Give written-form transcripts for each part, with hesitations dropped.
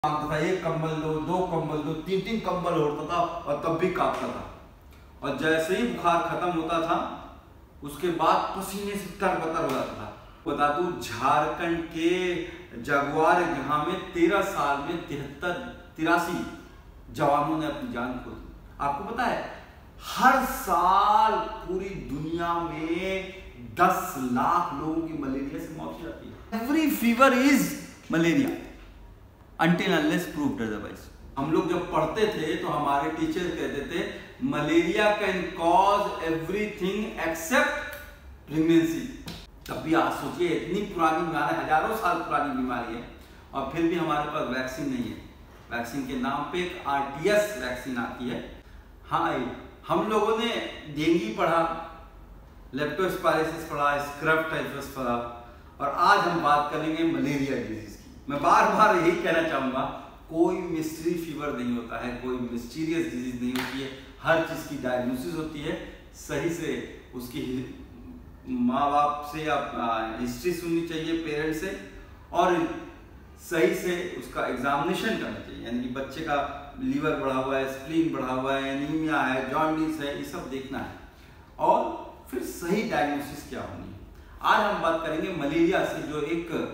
मांगता था, एक कंबल दो, दो कंबल दो, तीन तीन कंबल ओढ़ता था और तब भी कांपता था। और जैसे ही बुखार खत्म होता था उसके बाद पसीने से तरबतर हो जाता था। बता दूं, झारखंड के जगुआर जहां में 13 साल में 83 जवानों ने अपनी जान खो दी। आपको पता है हर साल पूरी दुनिया में 10 लाख लोगों की मलेरिया से मौत हो जाती है। Every fever is malaria until unless proved otherwise। हम लोग जब पढ़ते थे तो हमारे टीचर कहते थे malaria can cause everything except pregnancy. तब भी आज सोचिए इतनी पुरानी बीमारी, हजारों साल पुरानी बीमारी है और फिर भी हमारे पास वैक्सीन नहीं है। वैक्सीन के नाम पे एक RTS वैक्सीन आती है। हाँ, हम लोगों ने डेंगू पढ़ा, लेप्टोस्पायरोसिस पढ़ा, स्क्रब टाइफस पढ़ा और आज हम बात करेंगे मलेरिया डिजीज। मैं बार बार यही कहना चाहूँगा, कोई मिस्ट्री फीवर नहीं होता है, कोई मिस्टीरियस डिजीज नहीं होती है। हर चीज़ की डायग्नोसिस होती है, सही से उसकी माँ बाप से या हिस्ट्री सुननी चाहिए, पेरेंट्स से, और सही से उसका एग्जामिनेशन करना चाहिए। यानी कि बच्चे का लीवर बढ़ा हुआ है, स्प्लीन बढ़ा हुआ है, एनीमिया है, जॉन्डिस है, ये सब देखना है और फिर सही डायग्नोसिस क्या होनी है। आज हम बात करेंगे मलेरिया से, जो एक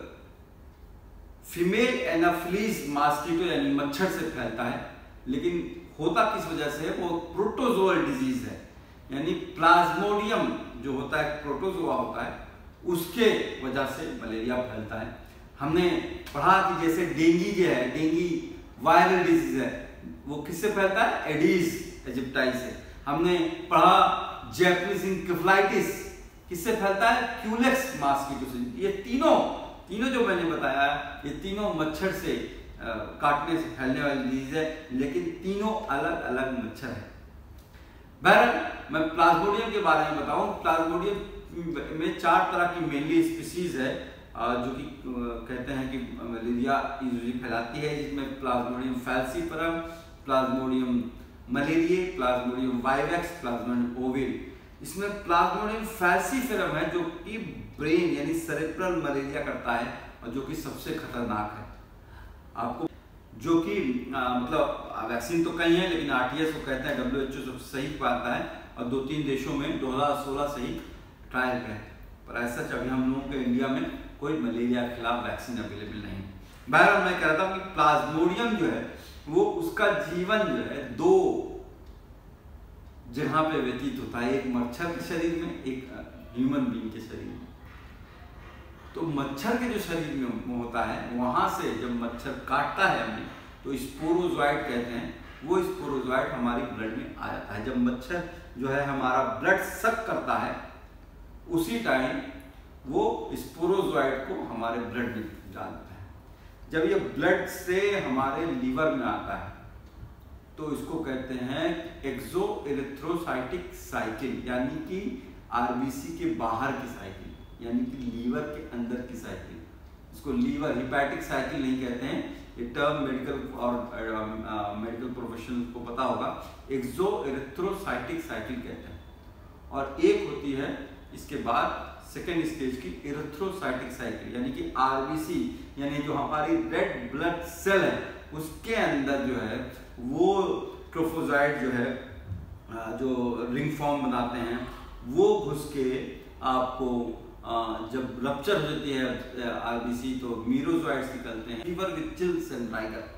फीमेल एनाफिलीज मॉस्किटो यानी मच्छर से फैलता है। लेकिन होता किस वजह से, वो प्रोटोजोअल डिजीज है। यानी प्लाज्मोडियम जो होता है, प्रोटोजोआ होता है, उसके वजह से मलेरिया फैलता है। हमने पढ़ा कि जैसे डेंगू जो है, डेंगू वायरल डिजीज है, वो किससे फैलता है, एडीज इजिप्टाई से। हमने पढ़ा जैपनीज इंसेफेलाइटिस किससे फैलता है, क्यूलेक्स मॉस्किटो से। ये तीनों जो मैंने बताया, ये तीनों मच्छर से काटने से फैलने वाली डिजीज है, लेकिन तीनों अलग अलग मच्छर है। बहरहाल मैं प्लाज्मोडियम के बारे में बताऊं। प्लाज्मोडियम में 4 तरह की मेनली स्पीसीज है जो कि कहते हैं कि मलेरिया यूजुअली फैलाती है, जिसमें plasmodium falciparum, plasmodium malariae, plasmodium vivax, plasmodium ovale. इसमें प्लाज्मोडियम फैल्सीफरम है जो कि ब्रेन यानी सेरेब्रल मलेरिया करता है और जो कि सबसे खतरनाक है। आपको जो कि मतलब वैक्सीन तो कई है, लेकिन RTS को कहते हैं, WHO सबसे सही पाता है और 2-3 देशों में 2016 से ही ट्रायल है, पर ऐसा अभी हम लोगों के इंडिया में कोई मलेरिया के खिलाफ वैक्सीन अवेलेबल नहीं। बहरहाल मैं कह रहा था कि प्लाज्मोडियम जो है वो उसका जीवन जो है 2 जगह पे व्यतीत होता है, एक मच्छर के शरीर में, एक ह्यूमन बीइंग के शरीर में। तो मच्छर के जो शरीर में होता है, वहां से जब मच्छर काटता है हमें तो स्पोरोजोइट कहते हैं, वो स्पोरोजोइट हमारी ब्लड में आ जाता है। जब मच्छर जो है हमारा ब्लड सक करता है, उसी टाइम वो स्पोरोजोइट को हमारे ब्लड में डालता है। जब ये ब्लड से हमारे लीवर में आता है तो इसको कहते हैं एक्सो एरिथ्रोसाइटिक साइकिल, यानी कि RBC के बाहर की साइकिल, यानी कि लीवर के अंदर की साइकिल। इसको लीवर हिपैटिक साइकिल नहीं कहते हैं, ये टर्म मेडिकल और मेडिकल प्रोफेशनल को पता होगा, एक्सो एरिथ्रोसाइटिक साइकिल कहते हैं। और एक होती है इसके बाद सेकेंड स्टेज की एरिथ्रोसाइटिक साइकिल, यानी कि RBC यानी जो हमारी रेड ब्लड सेल है उसके अंदर जो है वो ट्रोफोजाइट जो है जो रिंग फॉर्म बनाते हैं, वो घुस के आपको जब रप्चर हो जाती है RBC तो मीरोजोइट्स निकलते हैं, fever with chills and rigor.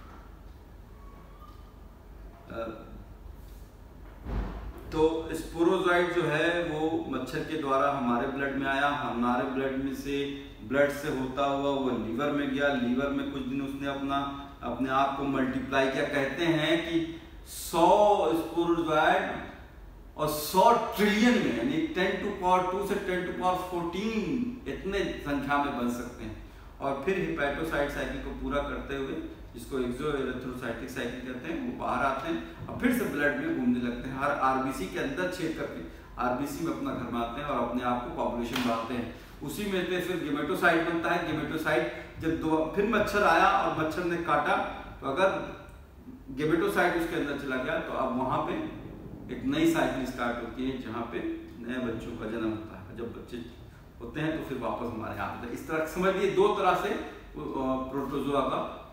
तो स्पोरोजोइट जो है वो मच्छर के द्वारा हमारे ब्लड में आया, हमारे ब्लड में से ब्लड से होता हुआ वो लीवर में गया, लीवर में कुछ दिन उसने अपने आप को मल्टीप्लाई किया। कहते हैं कि 100 स्पोरोजोइट और 100 ट्रिलियन में, यानी 10 टू पावर 2 से 10 टू पावर 14 इतने संख्या में बन सकते हैं। और फिर हिपैटोसाइट साइकिल को पूरा करते हुए, जिसको एक्सो एरिथ्रोसाइटिक साइकिल कहते हैं, वो बाहर आते हैं और फिर से ब्लड में घूमने लगते हैं। हर RBC के अंदर छेद करके RBC में अपना घर बनाते हैं और अपने आप को पॉपुलेशन बढ़ाते हैं। उसी में से फिर गेमेटोसाइट बनता है। गेमेटोसाइट जब फिर मच्छर आया और मच्छर ने काटा, तो अगर गेमेटोसाइट उसके अंदर चला गया तो अब वहां पे एक नई साइकिल स्टार्ट होती है, जहाँ पे नए बच्चों का जन्म होता है। जब बच्चे होते हैं तो फिर वापस हमारे यहाँ आते हैं। इस तरह समझ लीजिए 2 तरह से प्रोटोजोआ का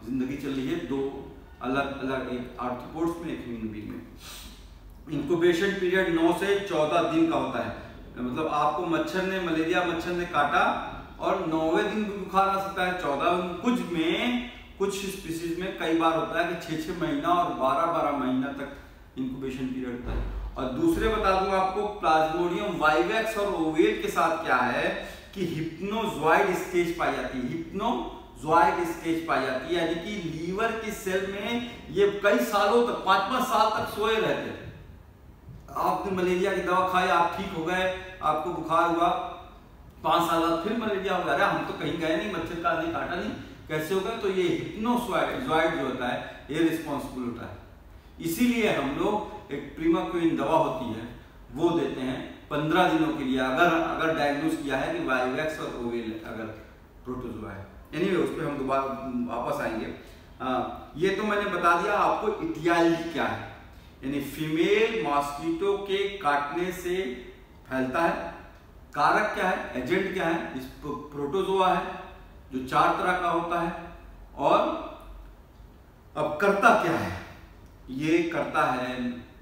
जिंदगी चल रही है 2 अलग अलग, एक आर्थ्रोपोड्स में, एक ह्यूमन बीइंग में। इंक्यूबेशन पीरियड 9 से 14 दिन का होता है। मतलब आपको मलेरिया मच्छर ने काटा और 9वें दिन भी बुखार आ सकता है, 14 कुछ स्पीसीज में कई बार होता है कि 6-6 महीना और 12-12 महीना तक इंक्यूबेशन पीरियड होता है। और दूसरे बता दूं आपको, प्लाज्मोडियम वाइवेक्स और ओवेल के साथ क्या है कि हिप्नोजॉइड स्टेज पाई जाती है, हिप्नोजॉइड स्टेज पाई जाती है, यानी कि लीवर की सेल में ये कई सालों तक, 5-5 साल तक सोए रहते हैं। आपने मलेरिया की दवा खाई, आप ठीक हो गए, आपको बुखार हुआ, 5 साल बाद फिर मलेरिया हो गया, हम तो कहीं गए नहीं, मच्छर का नहीं काटा नहीं, कैसे हो गए? तो ये हिप्नोजॉइड जो होता है ये रिस्पॉन्सिबल होता है। इसीलिए हम लोग एक प्रीमाक्विन दवा होती है वो देते हैं 15 दिनों के लिए, अगर डायग्नोज किया है कि वाइवेक्स और ओवेल अगर प्रोटोजोआ है। एनीवे उस पर हम दोबारा वापस आएंगे। ये तो मैंने बता दिया आपको इटियोलॉजी क्या है, यानी फीमेल मॉस्किटो के काटने से फैलता है। कारक क्या है, एजेंट क्या है, इस प्रोटोजोआ है जो 4 तरह का होता है। और अब करता क्या है, ये करता है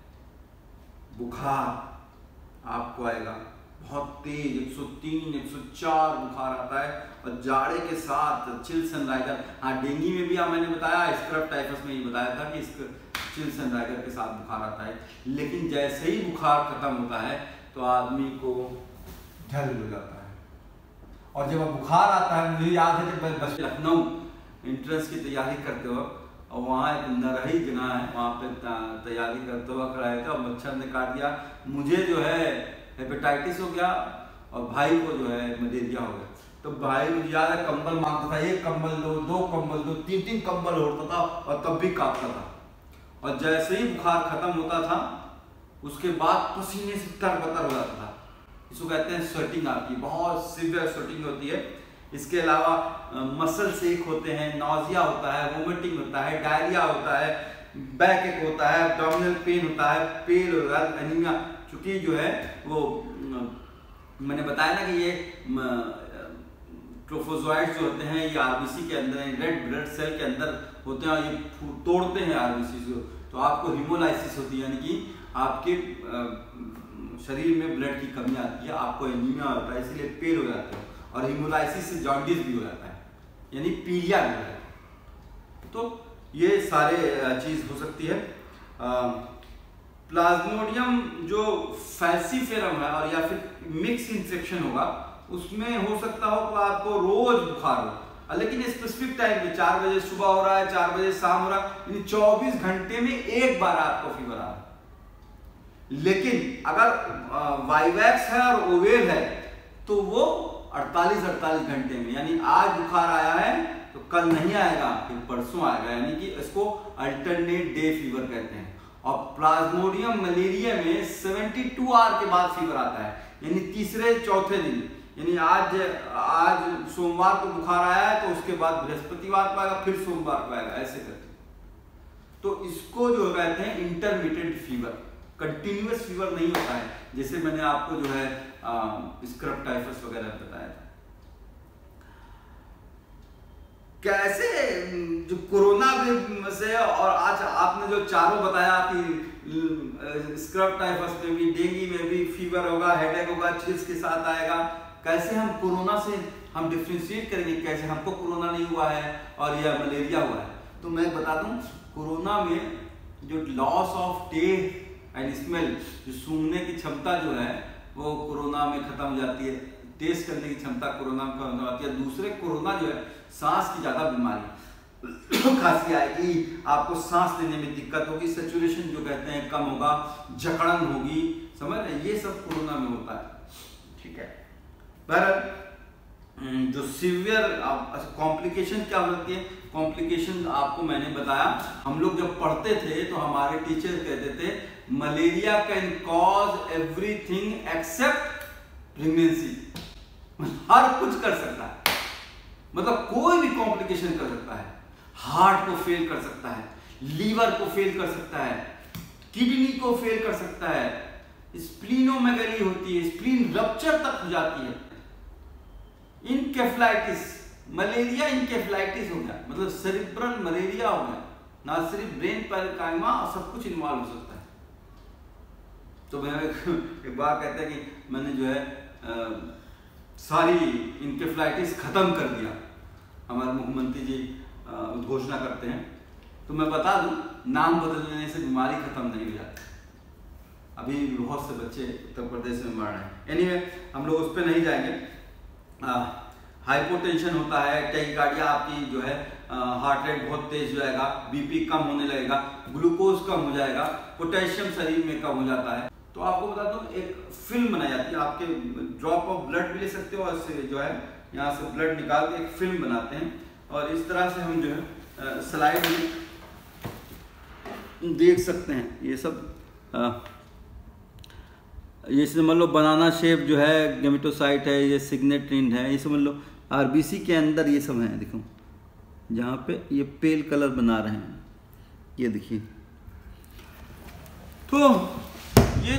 बुखार आपको आएगा बहुत तेज, 103, 104 बुखार आता है, और जाड़े के साथ चिल्स एंड राइगर। हाँ, डेंगू में भी मैंने बताया, स्क्रब टाइफस में ये बताया था कि चिल्स एंड राइगर के साथ बुखार आता है। लेकिन जैसे ही बुखार खत्म होता है तो आदमी को ढल हो जाता है। और जब बुखार आता है, मुझे याद है जब बस लखनऊ एंट्रेंस की तैयारी करते वक्त, और वहाँ एक नरही जगह है, वहाँ पे तैयारी करते हुआ खड़ा है, और मच्छर ने काट दिया, मुझे जो है हेपेटाइटिस हो गया और भाई को जो है मलेरिया हो गया। तो भाई मुझे याद है कंबल मांगता था, 1 कंबल दो, 2 कंबल दो, 3-3 कंबल ओढ़ता था और तब भी कांपता था। और जैसे ही बुखार खत्म होता था उसके बाद पसीने से तरबतर हो जाता था। इसको कहते हैं स्वेटिंग आती है, बहुत सीवियर स्वेटिंग होती है। इसके अलावा मसल सेक होते हैं, नॉजिया होता है, वोमिटिंग होता है, डायरिया होता है, बैक एक होता है, एब्डोमिनल पेन होता है, पेल होता है, एनीमिया। चूंकि जो है वो मैंने बताया ना कि ये ट्रोफोजोइड्स जो होते हैं ये आरबीसी के अंदर, रेड ब्लड सेल के अंदर होते हैं और ये तोड़ते हैं आरबीसी को। तो आपको हीमोलाइसिस होती है, यानी कि आपके शरीर में ब्लड की कमी आती है, आपको एनीमिया होता है, इसलिए पेल हो जाते हैं। और हीमोलाइसिस से जॉन्डिस भी हो जाता है, यानी पीलिया भी हो जाता है। तो ये सारे चीज हो सकती है। प्लाज्मोडियम जो फैल्सीफेरम है और या फिर मिक्स इन्फेक्शन होगा, उसमें हो सकता हो तो आपको रोज बुखार हो, लेकिन स्पेसिफिक टाइम पे 4 बजे सुबह हो रहा है, 4 बजे शाम हो रहा है, यानी 24 घंटे में एक बार आपको फीवर आ रहा है। लेकिन अगर वाइवेक्स है और ओवेल है तो वो 48 घंटे में, यानी आज बुखार आया है तो कल नहीं आएगा, फिर परसों आएगा, यानी कि इसको अल्टरनेट डे फीवर कहते हैं। और प्लाज्मोडियम मलेरिया में 72 आवर के बाद फीवर आता है, यानी तीसरे चौथे दिन, यानी आज सोमवार को बुखार आया है तो उसके बाद बृहस्पतिवार को आएगा, फिर सोमवार को आएगा, ऐसे करते हैं। तो इसको जो कहते हैं इंटरमिटेंट फीवर, कंटिन्यूअस फीवर नहीं होता है, जैसे मैंने आपको जो है स्क्रब टाइफस वगैरह बताया था। कैसे जो कोरोना से और आज आपने जो चारों बताया कि स्क्रब टाइफस में भी, डेंगू में भी फीवर होगा, हेडेक होगा, चिल्स के साथ आएगा, कैसे हम कोरोना से हम डिफ्रेंशिएट करेंगे, कैसे हमको कोरोना नहीं हुआ है और यह मलेरिया हुआ है? तो मैं बता दूं, कोरोना में जो loss of taste and smell, जो सूंघने की क्षमता जो है वो कोरोना में खत्म हो जाती है, टेस्ट करने की क्षमता कोरोना में खत्म हो जाती है। दूसरे कोरोना जो है सांस की ज्यादा बीमारी, खांसी आएगी, आपको सांस लेने में दिक्कत होगी, सैचुरेशन जो कहते हैं कम होगा, जकड़न होगी, समझ रहे, ये सब कोरोना में होता है। ठीक है, पर जो सीवियर कॉम्प्लिकेशन क्या होती है, कॉम्प्लिकेशन आपको मैंने बताया, हम लोग जब पढ़ते थे तो हमारे टीचर कहते थे malaria can cause everything except pregnancy, हर कुछ कर सकता है, मतलब कोई भी कॉम्प्लिकेशन कर सकता है, हार्ट को फेल कर सकता है, लीवर को फेल कर सकता है, किडनी को फेल कर सकता है, स्प्लीनोमेगली होती है, स्प्लीन रप्चर तक हो जाती है, इनकेफेलाइटिस मलेरिया इंकेफेलाइटिस हो गया, मतलब सेरिब्रल मलेरिया हो गया, ना सिर्फ ब्रेन पैरेकाइमा और सब कुछ इन्वॉल्व हो सकता है। तो मैं एक बार कहते हैं कि मैंने जो है सारी इंकेफेलाइटिस खत्म कर दिया, हमारे मुख्यमंत्री जी घोषणा करते हैं। तो मैं बता दूं, नाम बदलने से बीमारी खत्म नहीं हो जाती। अभी बहुत से बच्चे उत्तर प्रदेश में मर रहे हैं। एनीवे, हम लोग उस पर नहीं जाएंगे। हाइपोटेंशन होता है, टैकीकार्डिया, आपकी जो है हार्ट रेट बहुत तेज हो जाएगा, बीपी कम होने लगेगा, ग्लूकोज कम हो जाएगा, पोटेशियम शरीर में कम हो जाता है। तो आपको बता दूं, एक फिल्म बनाई जाती है, आपके ड्रॉप ऑफ ब्लड भी ले सकते हो और इससे जो है यहाँ से ब्लड निकाल के एक फिल्म बनाते हैं, और इस तरह से हम जो है स्लाइड में देख सकते हैं। ये सब ये समझ लो बनाना शेप जो है गेमेटोसाइट है, ये सिग्नेट्रिन है, ये समझ लो आरबीसी के अंदर ये सब है। देखो जहाँ पे ये पेल कलर बना रहे हैं, ये देखिए। तो ये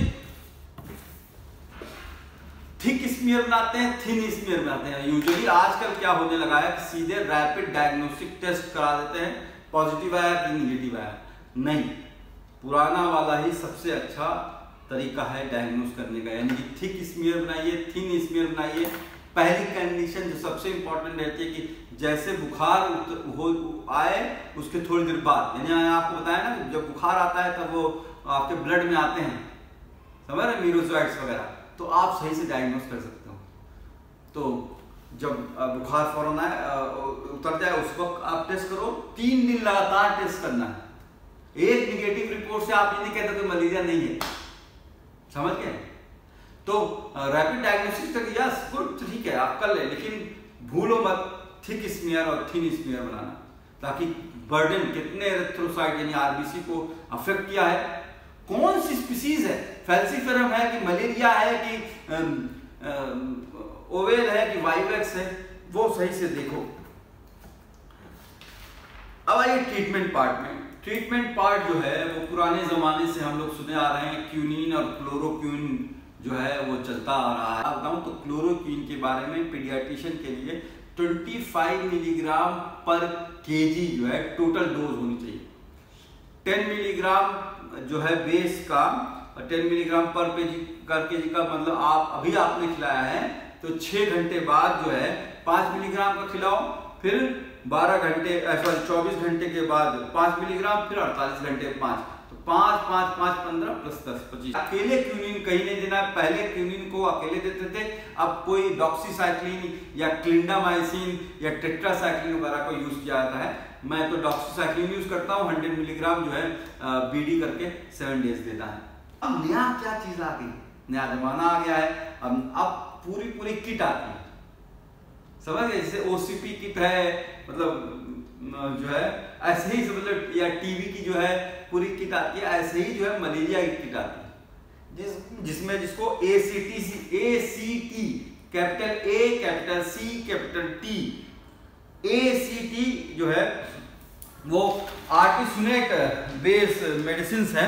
थिक स्मीयर बनाते हैं, थिन स्मीयर बनाते हैं। यूजुअली आजकल क्या होने लगा है कि सीधे रैपिड डायग्नोस्टिक टेस्ट करा देते हैं, पॉजिटिव आया कि नेगेटिव आया। नहीं, पुराना वाला ही सबसे अच्छा तरीका है डायग्नोस करने का, यानी कि थिक स्मीयर बनाइए, थिन स्मीयर बनाइए। पहली कंडीशन जो सबसे इंपॉर्टेंट रहती है कि जैसे बुखार हो आए उसके थोड़ी देर बाद, यानी आपको बताया ना जब बुखार आता है तब वो आपके ब्लड में आते हैं, समझ रहे, मीरोजोइड्स वगैरह, तो आप सही से डायग्नोस कर सकते हो। तो जब बुखार फौरन आए उतर जाए उस वक्त आप टेस्ट करो, 3 दिन लगातार टेस्ट करना है। एक निगेटिव रिपोर्ट से आप ये नहीं कहते कि मलेरिया नहीं है, समझ गए। तो रैपिड डायग्नोस्टिक तक यस गुड, ठीक है आप कर ले, लेकिन भूलो मत थिक स्मीयर और थिन स्मीयर बनाना, ताकि बर्डन कितने एरिथ्रोसाइट यानी आरबीसी को अफेक्ट किया है, कौन सी स्पीसीज है, फैल्सिफेरम है कि मलेरिया है कि ओवेल है कि वाइवेक्स है, वो सही से देखो। अब आइए ट्रीटमेंट पार्ट में। ट्रीटमेंट पार्ट जो है वो पुराने जमाने से हम लोग सुने आ रहे हैं, क्यूनिन और क्लोरोक्विन जो है वो चलता आ रहा है। बताऊं तो क्लोरोक्विन के बारे में पीडियाट्रिशियन के लिए 25 मिलीग्राम पर केजी जो है टोटल डोज होनी चाहिए। 10 मिलीग्राम जो है बेस का, 10 मिलीग्राम पर केजी का मतलब आप अभी आपने खिलाया है तो 6 घंटे बाद जो है 5 मिलीग्राम का खिलाओ, फिर 12 घंटे 24 घंटे के बाद 5 मिलीग्राम, फिर 48 घंटे 5, तो 5 5 5 15 प्लस 10 25। अकेले क्यूनिन कहीं नहीं देना। पहले क्यूनिन को अकेले देते थे, अब कोई डॉक्सीसाइक्लिन या क्लिंडामाइसिन या टेट्रासाइक्लिन वगैरह को यूज किया जाता है। मैं तो डॉक्सीसाइक्लिन यूज करता हूँ, 100 मिलीग्राम जो है बीडी करके 7 डेज देता है। अब नया क्या चीज आ गई, नया जमाना आ गया है, अब पूरी किट आती है, समझ गए। जैसे ओसीपी किट है, मतलब जो है ऐसे ही मतलब, या टीवी की जो है पूरी किट आती है, ऐसे ही जो है मलेरिया की किट आती है, जिसमें जिसको ACT capital A capital C capital T, ACT जो है वो आर्टिसुनेट बेस मेडिसिन है,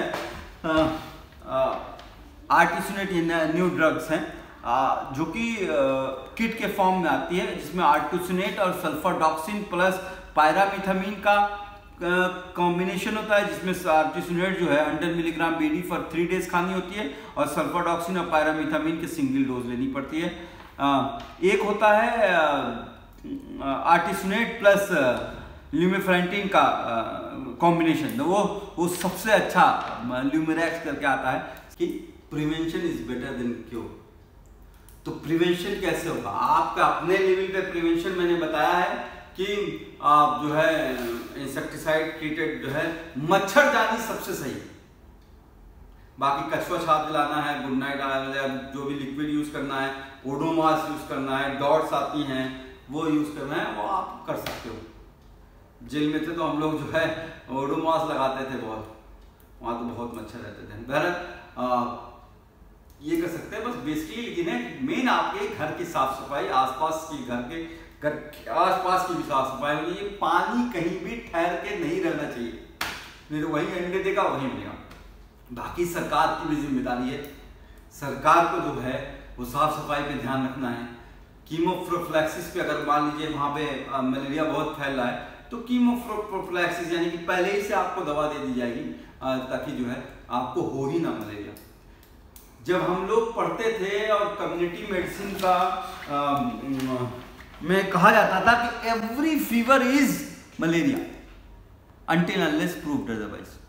आर्टिसुनेट न्यू ड्रग्स हैं जो कि किट के फॉर्म में आती है, जिसमें आर्टिसुनेट और सल्फाडॉक्सिन प्लस पायरामीथामीन का कॉम्बिनेशन होता है, जिसमें आर्टिसुनेट जो है 100 मिलीग्राम बीडी फॉर 3 डेज खानी होती है और सल्फाडॉक्सिन और पायरामीथामीन की सिंगल डोज लेनी पड़ती है। एक होता है आर्टिसुनेट प्लस ल्यूमेफेंटिन का कॉम्बिनेशन, तो वो सबसे अच्छा ल्यूमेरैक्स करके आता है कि prevention is better than cure. तो प्रिवेंशन कैसे होगा आपका अपने लेवल पे प्रिवेंशन मैंने बताया है कि आप जो है इंसेक्टिसाइड ट्रीटेड जो है मच्छरदानी सबसे सही, बाकी कछुआ छाप दिलाना है, गुड नाइट जो भी लिक्विड यूज करना है, ओडोमॉस यूज करना है, डॉट्स आती हैं वो यूज करना है, वो आप कर सकते हो। जेल में थे तो हम लोग जो है ओडोमॉस लगाते थे बहुत, वहां तो बहुत मच्छर रहते थे। बहरहाल ये कर सकते हैं बस बेसिकली, लेकिन मेन आपके घर की साफ सफाई, आसपास की घर के आसपास की भी साफ सफाई होनी चाहिए। पानी कहीं भी ठहर के नहीं रहना चाहिए, नहीं तो वही अंडे देगा वही मिलेगा। बाकी सरकार की भी जिम्मेदारी है, सरकार को जो है वो साफ सफाई पे ध्यान रखना है। कीमोप्रोफिलैक्सिस पे अगर मान लीजिए वहाँ पे मलेरिया बहुत फैल रहा है तो कीमोप्रोफिलैक्सिस यानी कि पहले ही से आपको दवा दे दी जाएगी ताकि जो है आपको हो ही ना मलेरिया। जब हम लोग पढ़ते थे और कम्युनिटी मेडिसिन का में कहा जाता था कि every fever is malaria until unless proved otherwise.